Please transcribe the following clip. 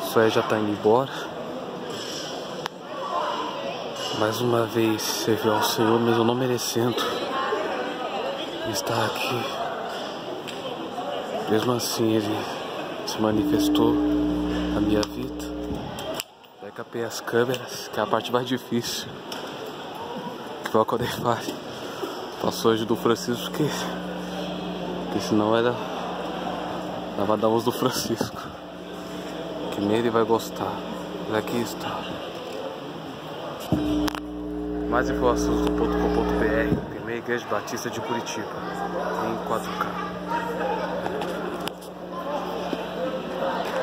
Josué já tá indo embora. Mais uma vez serviu ao Senhor, mesmo não merecendo estar aqui. Mesmo assim Ele se manifestou na minha vida. Backup as câmeras, que é a parte mais difícil. Que foi o que eu dei falha. Passou hoje do Francisco, porque senão dava dar uns do Francisco. Que nem ele vai gostar. Mas aqui está. Mais informações do .com.br. Primeira Igreja Batista de Curitiba. Em 4K.